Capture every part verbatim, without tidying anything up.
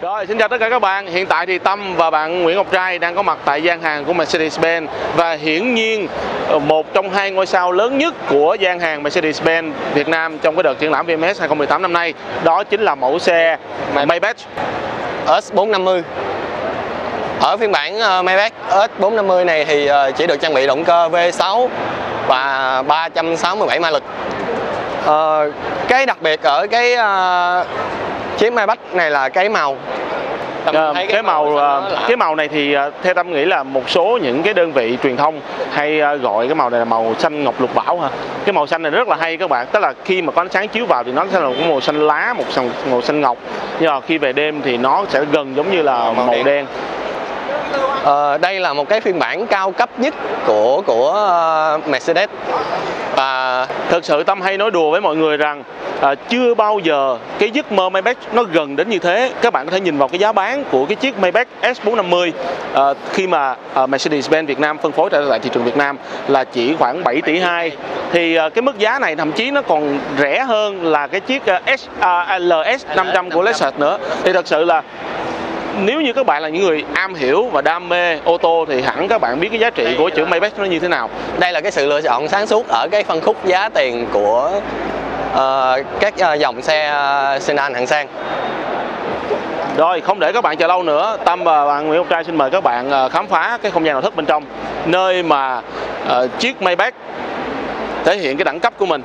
Rồi, xin chào tất cả các bạn. Hiện tại thì Tâm và bạn Nguyễn Ngọc Trai đang có mặt tại gian hàng của Mercedes-Benz. Và hiển nhiên một trong hai ngôi sao lớn nhất của gian hàng Mercedes-Benz Việt Nam trong cái đợt triển lãm vê em ét hai không một tám năm nay, đó chính là mẫu xe Maybach S bốn năm mươi. Ở phiên bản uh, Maybach S bốn năm mươi này thì uh, chỉ được trang bị động cơ V sáu và ba trăm sáu mươi bảy mã lực. Uh, cái đặc biệt ở cái uh, chiếc Maybach này là cái màu. À, cái, cái màu, màu cái màu này thì theo Tâm nghĩ là một số những cái đơn vị truyền thông hay gọi cái màu này là màu xanh ngọc lục bảo ha. Cái màu xanh này rất là hay các bạn, tức là khi mà có ánh sáng chiếu vào thì nó sẽ là một màu xanh lá, một màu xanh ngọc, nhưng mà khi về đêm thì nó sẽ gần giống như là màu, màu đen, đen. Ờ, đây là một cái phiên bản cao cấp nhất của của uh, Mercedes. Và thực sự Tâm hay nói đùa với mọi người rằng à, chưa bao giờ cái giấc mơ Maybach nó gần đến như thế. Các bạn có thể nhìn vào cái giá bán của cái chiếc Maybach S bốn năm mươi à, khi mà à, Mercedes-Benz Việt Nam phân phối tại thị trường Việt Nam là chỉ khoảng bảy tỷ hai. Thì à, cái mức giá này thậm chí nó còn rẻ hơn là cái chiếc à, S, à, L S năm trăm của Lexus nữa. Thì thật sự là nếu như các bạn là những người am hiểu và đam mê ô tô thì hẳn các bạn biết cái giá trị của chữ Maybach nó như thế nào. Đây là cái sự lựa chọn sáng suốt ở cái phân khúc giá tiền của uh, các uh, dòng xe uh, sedan hạng sang. Rồi, không để các bạn chờ lâu nữa, Tâm và bạn Nguyễn Ngọc Trai xin mời các bạn khám phá cái không gian nội thất bên trong, nơi mà uh, chiếc Maybach thể hiện cái đẳng cấp của mình.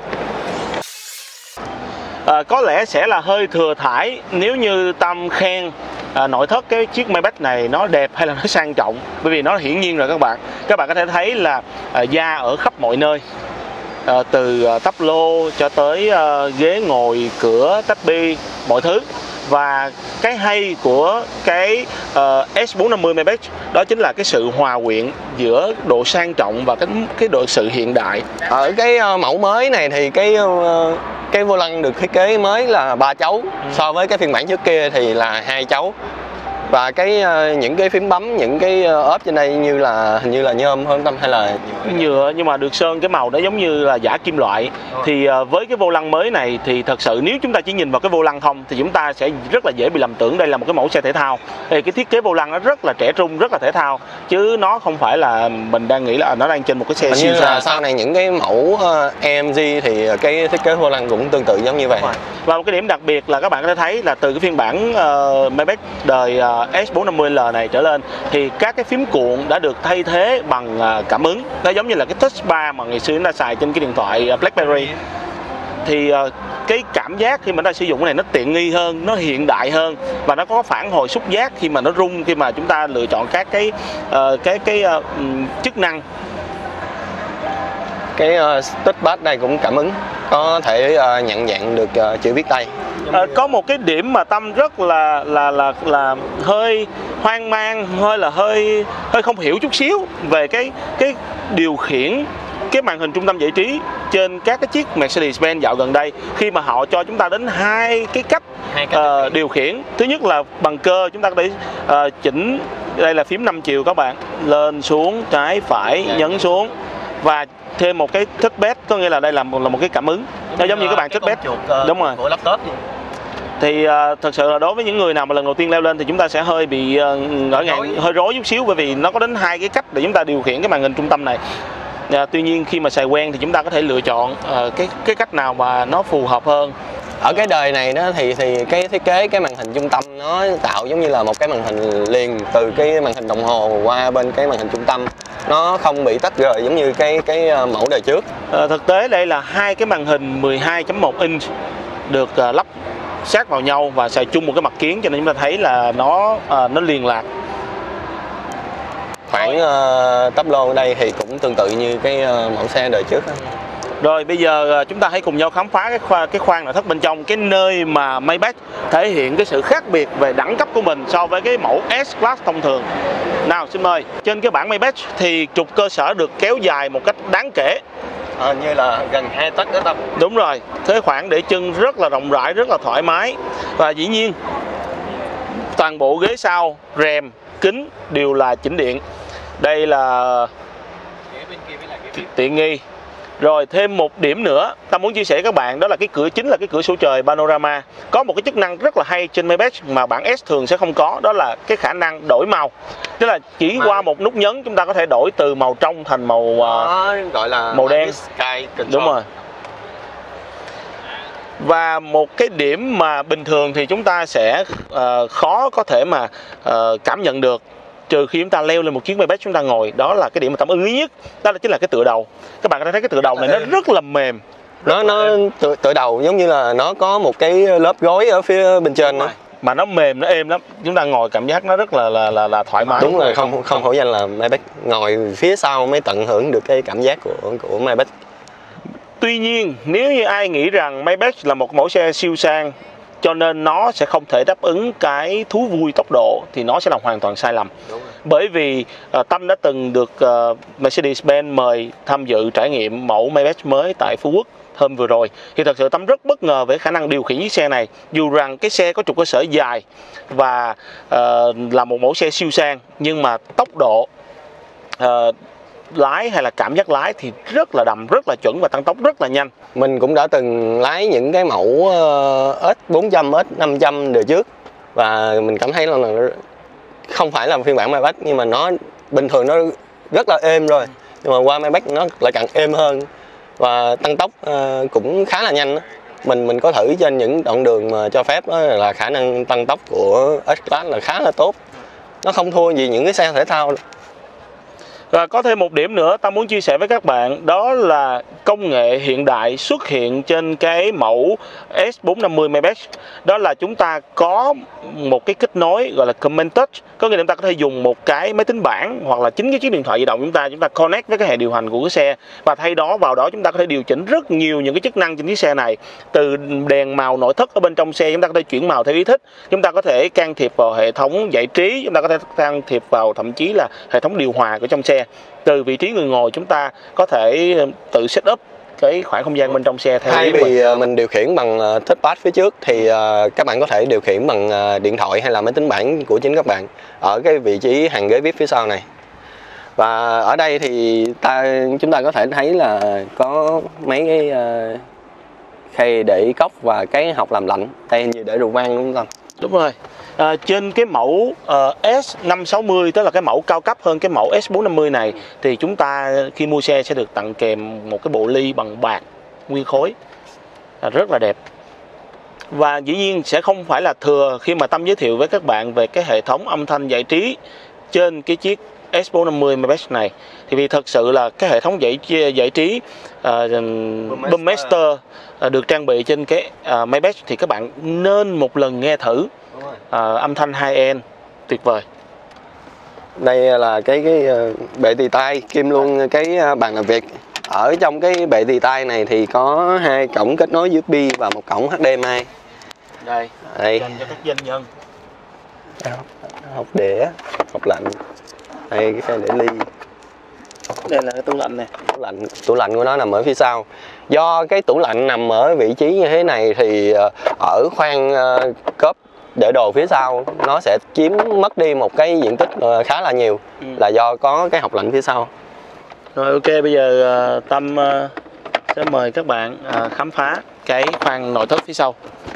À, có lẽ sẽ là hơi thừa thãi nếu như Tâm khen à, nội thất cái chiếc Maybach này nó đẹp hay là nó sang trọng, bởi vì nó hiển nhiên rồi các bạn. Các bạn có thể thấy là à, da ở khắp mọi nơi, à, từ à, tắp lô cho tới à, ghế ngồi, cửa, tách bi, mọi thứ. Và cái hay của cái uh, S bốn năm mươi Maybach đó chính là cái sự hòa quyện giữa độ sang trọng và cái cái độ sự hiện đại. Ở cái uh, mẫu mới này thì cái uh, cái vô lăng được thiết kế mới là ba chấu, ừ. So với cái phiên bản trước kia thì là hai chấu. Và cái uh, những cái phím bấm, những cái uh, ốp trên đây như là hình như là nhôm hơn Tâm hay là nhựa, nhựa nhưng mà được sơn cái màu đó giống như là giả kim loại. Ừ. Thì uh, với cái vô lăng mới này thì thật sự nếu chúng ta chỉ nhìn vào cái vô lăng không thì chúng ta sẽ rất là dễ bị lầm tưởng đây là một cái mẫu xe thể thao. Thì cái thiết kế vô lăng nó rất là trẻ trung, rất là thể thao, chứ nó không phải là mình đang nghĩ là nó đang trên một cái xe siêu xa. Sau này những cái mẫu uh, a em giê thì cái thiết kế vô lăng cũng tương tự giống như vậy. Và một cái điểm đặc biệt là các bạn có thể thấy là từ cái phiên bản uh, Maybach đời uh, S bốn năm mươi L này trở lên thì các cái phím cuộn đã được thay thế bằng uh, cảm ứng. Nó giống như là cái touch bar mà ngày xưa chúng ta xài trên cái điện thoại uh, BlackBerry. Thì uh, cái cảm giác khi mà ta sử dụng cái này nó tiện nghi hơn, nó hiện đại hơn và nó có phản hồi xúc giác khi mà nó rung, khi mà chúng ta lựa chọn các cái uh, cái cái uh, chức năng. Cái uh, touchpad này cũng cảm ứng, có thể uh, nhận dạng được uh, chữ viết tay. À, có một cái điểm mà Tâm rất là là là là hơi hoang mang, hơi là hơi hơi không hiểu chút xíu về cái cái điều khiển cái màn hình trung tâm giải trí trên các cái chiếc Mercedes-Benz dạo gần đây, khi mà họ cho chúng ta đến hai cái cách, hai cách uh, điều khiển. Thứ nhất là bằng cơ, chúng ta có thể uh, chỉnh, đây là phím năm chiều các bạn, lên xuống, trái phải, yeah. Nhấn xuống, và thêm một cái touchpad, có nghĩa là đây là một là một cái cảm ứng, nó giống như các bạn touchpad, đúng rồi, của laptop. Thì uh, thật sự là đối với những người nào mà lần đầu tiên leo lên thì chúng ta sẽ hơi bị uh, ngỡ ngàng, hơi rối chút xíu, bởi vì nó có đến hai cái cách để chúng ta điều khiển cái màn hình trung tâm này. Uh, tuy nhiên khi mà xài quen thì chúng ta có thể lựa chọn uh, cái cái cách nào mà nó phù hợp hơn. Ở cái đời này đó thì thì cái thiết kế cái màn hình trung tâm nó tạo giống như là một cái màn hình liền từ cái màn hình đồng hồ qua bên cái màn hình trung tâm, nó không bị tách rời giống như cái cái mẫu đời trước. À, thực tế đây là hai cái màn hình mười hai chấm một inch được uh, lắp sát vào nhau và xài chung một cái mặt kiến, cho nên chúng ta thấy là nó uh, nó liền lạc. Khoảng uh, tắp lô ở đây thì cũng tương tự như cái uh, mẫu xe đời trước. Rồi bây giờ chúng ta hãy cùng nhau khám phá cái khoang, cái khoang nội thất bên trong, cái nơi mà Maybach thể hiện cái sự khác biệt về đẳng cấp của mình so với cái mẫu S-Class thông thường. Nào xin mời. Trên cái bản Maybach thì trục cơ sở được kéo dài một cách đáng kể. À, như là gần hai tấc đó Tâm. Đúng rồi, thế khoảng để chân rất là rộng rãi, rất là thoải mái. Và dĩ nhiên toàn bộ ghế sau, rèm, kính đều là chỉnh điện. Đây là tiện nghi. Rồi thêm một điểm nữa ta muốn chia sẻ với các bạn, đó là cái cửa chính là cái cửa sổ trời panorama. Có một cái chức năng rất là hay trên Maybach mà bản S thường sẽ không có, đó là cái khả năng đổi màu. Tức là chỉ qua một nút nhấn chúng ta có thể đổi từ màu trong thành màu Đó, gọi là màu đen. Sky Control. Đúng rồi. Và một cái điểm mà bình thường thì chúng ta sẽ uh, khó có thể mà uh, cảm nhận được, trừ khi chúng ta leo lên một chiếc Maybach chúng ta ngồi, đó là cái điểm mà Tâm ưng ý nhất, đó là chính là cái tựa đầu. Các bạn có thể thấy cái tựa đầu này nó rất là mềm, nó nó tựa, tựa đầu giống như là nó có một cái lớp gối ở phía bên trên nữa, mà nó mềm, nó êm lắm, chúng ta ngồi cảm giác nó rất là là là, là thoải mái. Đúng rồi, không không hổ danh là Maybach, ngồi phía sau mới tận hưởng được cái cảm giác của của Maybach. Tuy nhiên nếu như ai nghĩ rằng Maybach là một mẫu xe siêu sang cho nên nó sẽ không thể đáp ứng cái thú vui tốc độ thì nó sẽ là hoàn toàn sai lầm. Bởi vì uh, Tâm đã từng được uh, Mercedes-Benz mời tham dự trải nghiệm mẫu Maybach mới tại Phú Quốc hôm vừa rồi, thì thật sự Tâm rất bất ngờ về khả năng điều khiển chiếc xe này. Dù rằng cái xe có trục cơ sở dài và uh, là một mẫu xe siêu sang, nhưng mà tốc độ uh, lái hay là cảm giác lái thì rất là đầm, rất là chuẩn và tăng tốc rất là nhanh. Mình cũng đã từng lái những cái mẫu uh, S bốn trăm, S năm trăm đời trước và mình cảm thấy là không phải là phiên bản Maybach, nhưng mà nó bình thường nó rất là êm rồi, nhưng mà qua Maybach nó lại càng êm hơn và tăng tốc uh, cũng khá là nhanh đó. Mình mình có thử trên những đoạn đường mà cho phép đó, là khả năng tăng tốc của S-Class là khá là tốt, nó không thua gì những cái xe thể thao. Và có thêm một điểm nữa ta muốn chia sẻ với các bạn, đó là công nghệ hiện đại xuất hiện trên cái mẫu S bốn năm mươi Maybach. Đó là chúng ta có một cái kết nối gọi là Command Touch, có nghĩa là chúng ta có thể dùng một cái máy tính bảng hoặc là chính cái chiếc điện thoại di động chúng ta chúng ta connect với cái hệ điều hành của cái xe, và thay đó vào đó chúng ta có thể điều chỉnh rất nhiều những cái chức năng trên chiếc xe này. Từ đèn màu nội thất ở bên trong xe chúng ta có thể chuyển màu theo ý thích, chúng ta có thể can thiệp vào hệ thống giải trí, chúng ta có thể can thiệp vào thậm chí là hệ thống điều hòa của trong xe. Từ vị trí người ngồi chúng ta có thể tự set up cái khoảng không gian bên trong xe theo Thay ý vì mình. mình điều khiển bằng touchpad phía trước thì các bạn có thể điều khiển bằng điện thoại hay là máy tính bảng của chính các bạn ở cái vị trí hàng ghế vê i pê phía sau này. Và ở đây thì ta chúng ta có thể thấy là có mấy cái uh, khay để cốc và cái hộc làm lạnh, đây như để rượu vang đúng không? Đúng rồi. À, trên cái mẫu uh, S năm sáu mươi, tức là cái mẫu cao cấp hơn cái mẫu S bốn năm mươi này, thì chúng ta khi mua xe sẽ được tặng kèm một cái bộ ly bằng bạc nguyên khối, à, rất là đẹp. Và dĩ nhiên sẽ không phải là thừa khi mà Tâm giới thiệu với các bạn về cái hệ thống âm thanh giải trí trên cái chiếc S bốn năm mươi Maybach này, thì vì thật sự là cái hệ thống giải giải trí uh, Bumpmaster uh, được trang bị trên cái uh, Maybach thì các bạn nên một lần nghe thử. uh, âm thanh high-end tuyệt vời. Đây là cái cái bệ tì tay kim luôn cái bàn làm việc. Ở trong cái bệ tì tay này thì có hai cổng kết nối u ét bê và một cổng hát đê em i. Đây, đây dành cho các doanh nhân. Hộp đĩa, hộp lạnh. Đây cái khay để ly. Đây là cái tủ lạnh này. Tủ lạnh, tủ lạnh của nó nằm ở phía sau. Do cái tủ lạnh nằm ở vị trí như thế này thì ở khoang cốp để đồ phía sau nó sẽ chiếm mất đi một cái diện tích khá là nhiều, ừ. là do có cái hộc lạnh phía sau. Rồi ok, bây giờ Tâm sẽ mời các bạn khám phá cái khoang nội thất phía sau.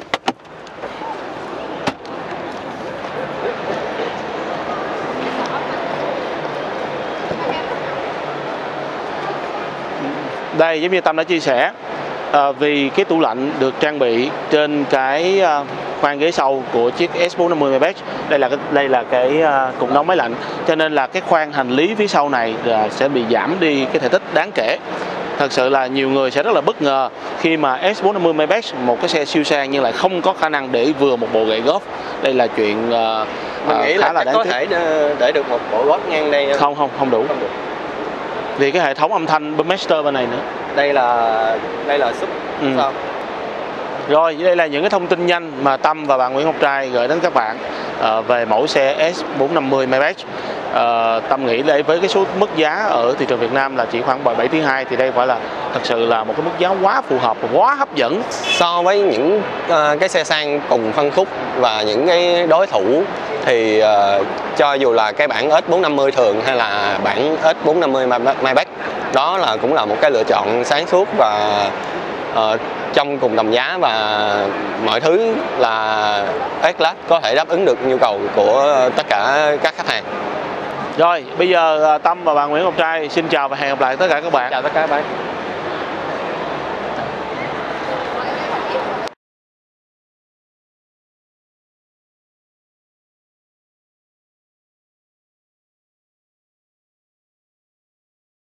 Đây, giống như Tâm đã chia sẻ, à, vì cái tủ lạnh được trang bị trên cái à, khoang ghế sau của chiếc S bốn năm mươi Maybach, đây là cái đây là cái à, cục nóng máy lạnh, cho nên là cái khoang hành lý phía sau này à, sẽ bị giảm đi cái thể tích đáng kể. Thật sự là nhiều người sẽ rất là bất ngờ khi mà S bốn năm mươi Maybach, một cái xe siêu sang nhưng lại không có khả năng để vừa một bộ gậy golf. Đây là chuyện à, Mình nghĩ khá là, là đáng có tiếc. thể để được một bộ golf ngang đây không không không đủ. Không được. Vì cái hệ thống âm thanh Bumpmaster bên này nữa. Đây là đây là sub ừ. sao? Rồi, đây là những cái thông tin nhanh mà Tâm và bạn Nguyễn Ngọc Trai gửi đến các bạn uh, về mẫu xe S bốn năm mươi Maybach. uh, Tâm nghĩ đây với cái số mức giá ở thị trường Việt Nam là chỉ khoảng bảy tỷ hai thì đây phải là thật sự là một cái mức giá quá phù hợp và quá hấp dẫn. So với những uh, cái xe sang cùng phân khúc và những cái đối thủ thì uh, cho dù là cái bản ét bốn năm mươi thường hay là bản ét bốn năm mươi Maybach, đó là cũng là một cái lựa chọn sáng suốt và uh, trong cùng tầm giá và mọi thứ là S-Class có thể đáp ứng được nhu cầu của tất cả các khách hàng. Rồi, bây giờ Tâm và bạn Nguyễn Ngọc Trai xin chào và hẹn gặp lại tất cả các bạn. Chào tất cả các bạn.